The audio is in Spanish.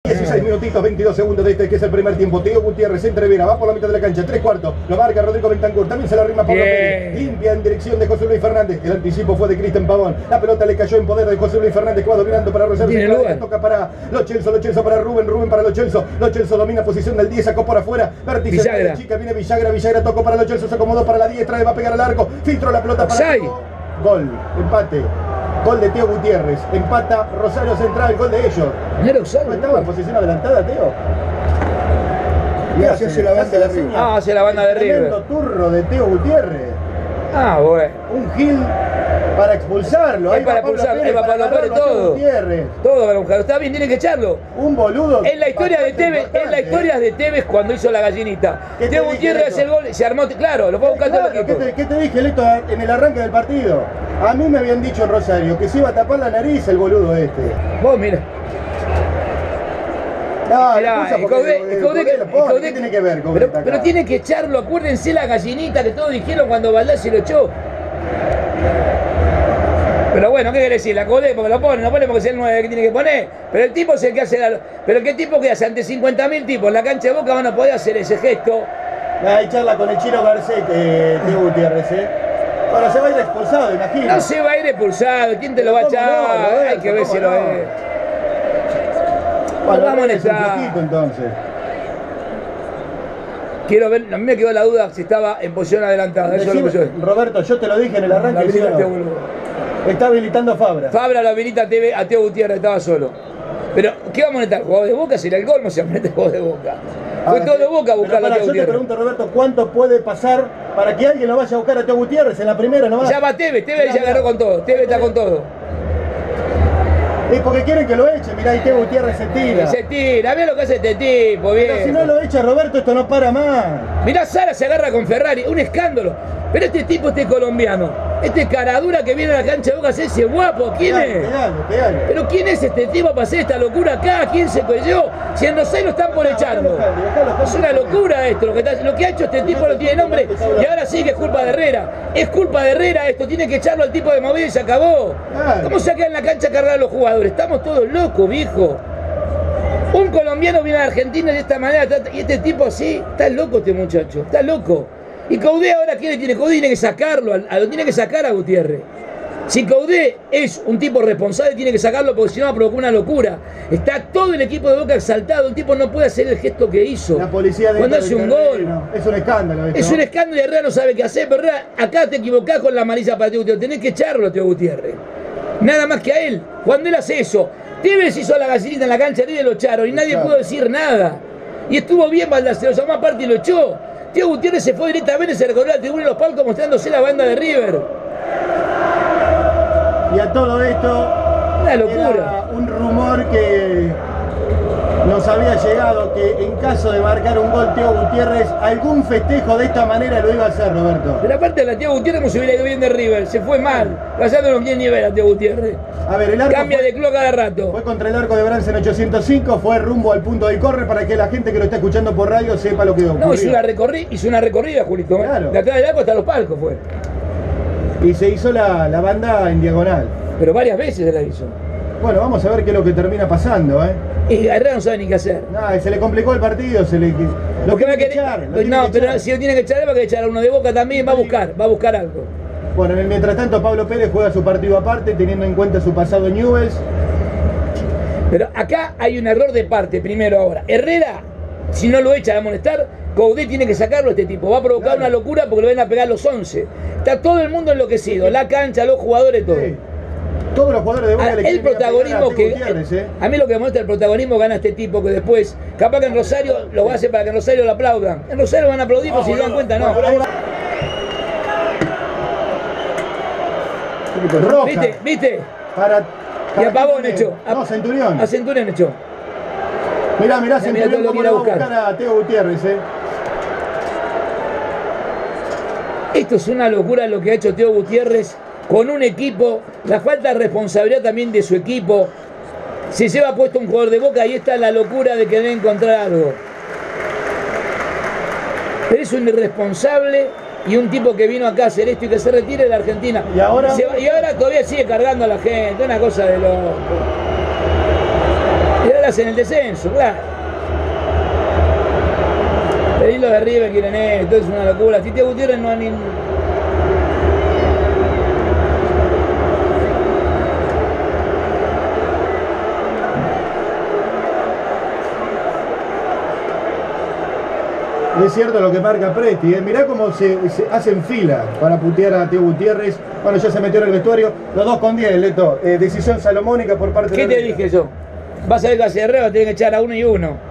16 minutitos, 22 segundos de este que es el primer tiempo. Teo Gutiérrez entrevera, va por la mitad de la cancha, 3/4. Lo marca Rodrigo Bentancur, también se la rima Pablo Pérez. Limpia en dirección de José Luis Fernández. El anticipo fue de Cristian Pavón. La pelota le cayó en poder de José Luis Fernández, que va dominando para Rosario. Toca para Lo Celso para Rubén para Lo Celso domina posición del 10, sacó por afuera. Vértice de la chica, viene Villagra tocó para Lo Celso, se acomodó para la diestra, le va a pegar al arco. Filtró la pelota para gol, empate. Gol de Teo Gutiérrez, empata Rosario Central, gol de ellos. ¿No estaba en posición adelantada, Teo? Y hace la banda de River. Hace la banda de River. Tremendo turro de Teo Gutiérrez. Bueno. Un gil para expulsarlo. Ahí para expulsarlo, ahí va Pablo Pérez, todo. Todo para buscarlo. Está bien, tiene que echarlo. Un boludo. Es la historia de Tevez, es la historia de Tevez cuando hizo la gallinita. Teo Gutiérrez hace el gol, se armó, claro, lo puedo buscar todo el equipo. ¿Qué te dije, Leto, en el arranque del partido? A mí me habían dicho en Rosario que se iba a tapar la nariz el boludo este. Vos mira. No, ¿qué tiene que ver con pero tiene que echarlo, acuérdense la gallinita que todos dijeron cuando Baldassi lo echó. Pero bueno, ¿qué quiere decir? La Codé porque lo pone, no pone porque es el 9 que tiene que poner. Pero el tipo es el que hace Pero ¿qué tipo que hace? Ante 50.000 tipos en la cancha de Boca van a poder hacer ese gesto. Hay charla con el Chino Garcés, Teo Gutiérrez, Ahora se va a ir expulsado, imagino. No se va a ir expulsado, ¿quién te lo va a echar? Hay que ver si lo es. Bueno, vamos a echar. Entonces. Quiero ver, a mí me quedó la duda si estaba en posición adelantada. Eso es lo que yo... Roberto, yo te lo dije en el arranque. ¿Sí o no? Está habilitando a Fabra. Fabra lo habilita a Teo Gutiérrez, estaba solo. Pero, ¿qué vamos a necesitar? ¿Jugador de Boca? Será el gol, no se mete jugador de Boca. Fue todo de Boca a buscar a Teo Gutiérrez. Yo te pregunto, Roberto, ¿cuánto puede pasar para que alguien lo vaya a buscar a Teo Gutiérrez en la primera nomás? Ya va Tevez ya agarró con todo. Tevez está con todo. Es porque quieren que lo eche, mirá, y Teo Gutiérrez se tira. Se tira, mirá lo que hace este tipo, bien. Pero si no lo echa Roberto, esto no para más. Mirá, Sara se agarra con Ferrari, un escándalo. Pero este tipo, este colombiano, este caradura que viene a la cancha de Boca, ese guapo, ¿quién es? Pegale. Pero ¿quién es este tipo para hacer esta locura acá? ¿Quién se cogió? Si en Rosario están por echarlo. Es una locura esto, lo que ha hecho este tipo no tiene nombre. Y ahora sí que es culpa de Herrera. Es culpa de Herrera esto, tiene que echarlo al tipo de Movida y se acabó. ¿Cómo se queda en la cancha a cargar a los jugadores? Estamos todos locos, viejo. Un colombiano viene a Argentina de esta manera y este tipo así, está loco este muchacho, está loco. Y Caudé ahora tiene que sacarlo, lo tiene que sacar a Gutiérrez. Si Caudé es un tipo responsable, tiene que sacarlo porque si no va a provocar una locura. Está todo el equipo de Boca exaltado, el tipo no puede hacer el gesto que hizo. La policía de cuando hace un gol. Es un escándalo esto. Es un escándalo y Herrera no sabe qué hacer, pero Herrera, acá te equivocás con la malicia para Teo Gutiérrez, tenés que echarlo a Teo Gutiérrez. Nada más que a él. Cuando él hace eso, Tevez hizo la gallinita en la cancha de lo echaron y nadie pudo decir nada. Y estuvo bien Baldassi, lo llamó aparte y lo echó. Teo Gutiérrez se fue directamente, se recorrió la tribuna y los palcos mostrándose la banda de River. Y a todo esto, una locura. Era un rumor que nos había llegado que en caso de marcar un gol Teo Gutiérrez, algún festejo de esta manera lo iba a hacer, Roberto. Pero aparte de la Teo Gutiérrez no se hubiera ido bien de River, se fue mal. Pasando no quiere ni ver a Teo Gutiérrez. A ver, el arco cambia de club cada rato. Fue contra el arco de Brance en 805, fue rumbo al punto del córner para que la gente que lo está escuchando por radio sepa lo que ocurrió. No, hizo una recorrida, Julito. Claro. De atrás del arco hasta los palcos fue. Y se hizo la banda en diagonal. Pero varias veces se la hizo. Bueno, vamos a ver qué es lo que termina pasando, Y Herrera no sabe ni qué hacer. No, se le complicó el partido, lo tiene que echar. Pero si lo tiene que echar, va a echar a uno de Boca también, va a buscar algo. Bueno, en el mientras tanto Pablo Pérez juega su partido aparte, teniendo en cuenta su pasado en Newell's. Pero acá hay un error de parte, primero ahora. Herrera, si no lo echa a molestar, Caudé tiene que sacarlo a este tipo. Va a provocar una locura porque le van a pegar los 11. Está todo el mundo enloquecido, la cancha, los jugadores, todo. Sí. Todos los jugadores de Boca el protagonismo que a mí lo que me muestra el protagonismo gana este tipo que después capaz que en Rosario lo va a hacer para que en Rosario lo aplaudan. En Rosario van a aplaudir, pero si se dan cuenta no. Roja. ¿Viste? Y a Pavón echó. No, Centurión. A Centurión echó. Mirá, Centurión cómo lo va a buscar a Teo Gutiérrez, Esto es una locura lo que ha hecho Teo Gutiérrez con un equipo, la falta de responsabilidad también de su equipo. Se lleva puesto un jugador de Boca y esta es la locura de querer encontrar algo. Pero es un irresponsable y un tipo que vino acá a hacer esto y que se retire de la Argentina. Y ahora todavía sigue cargando a la gente, una cosa de loco. Y ahora hacen el descenso, claro. Pero los de River quieren esto, es una locura. Tite Gutiérrez no ha ni... Es cierto lo que marca Presti, mirá cómo se hacen fila para putear a Teo Gutiérrez. Bueno, ya se metió en el vestuario, los 2 con 10, Leto. Decisión salomónica por parte de... ¿Qué te dije yo? Vas a ver que hacia arriba tienen que echar a uno y uno.